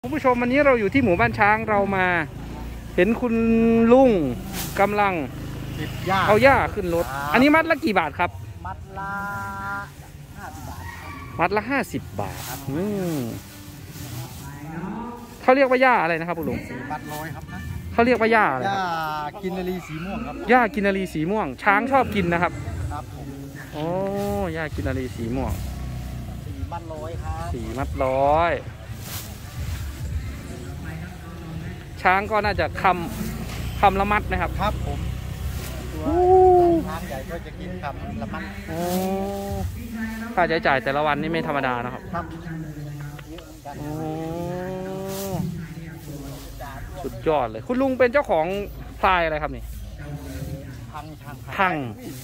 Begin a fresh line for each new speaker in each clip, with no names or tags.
คุณผู้ชมวันนี้เราอยู่ที่หมู่บ้านช้างเรามาเห็นคุณลุงกำลังเอาหญ้าขึ้นรถอันนี้มัดละกี่บาทครับ
มัดละ50 บาท
มัดละ50 บาทเขาเรียกว่าหญ้าอะไรนะครับคุณลุง
มัด100ครับนะ
เขาเรียกว่าหญ้าอะไร
หญ้ากินนารีสีม่วงครับ
หญ้ากินนารีสีม่วงช้างชอบกินนะครับ
ครับผม
โอ้หญ้ากินนารีสีม่วง
4 มัด 100ครับ
4 มัด 100ช้างก็น่าจะคำละมัดนะครับ
ครับผมตัวช้างใหญ่ก็จะกินคำละมัด
โอ้ค่าใช้จ่ายแต่ละวันนี่ไม่ธรรมดานะครับ
ครับ
โอ้สุดยอดเลยคุณลุงเป็นเจ้าของพลายอะไรครับนี่พัง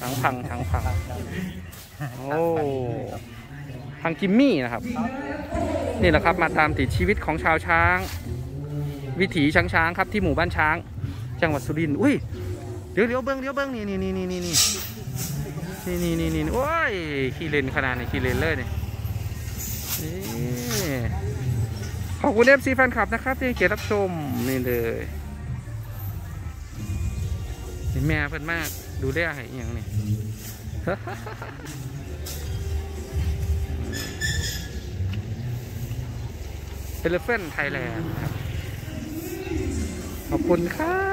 โอ้พังกิมมี่นะครับนี่แหละครับมาตามติดชีวิตของชาวช้างวิถีช้างครับที่หมู่บ้านช้างจังหวัดสุรินทร์อุ้ยเดี๋ยวเบิ้งนี่โอ้ยขี้เลนขนาดนี้ขี้เลนเลยนี่ขอบคุณFCแฟนคลับนะครับที่เกียรติรับชมนี่เลยแม่เพิ่นมากดูได้อะไรอย่างนี้Elephant Thailand ครับขอบคุณครับ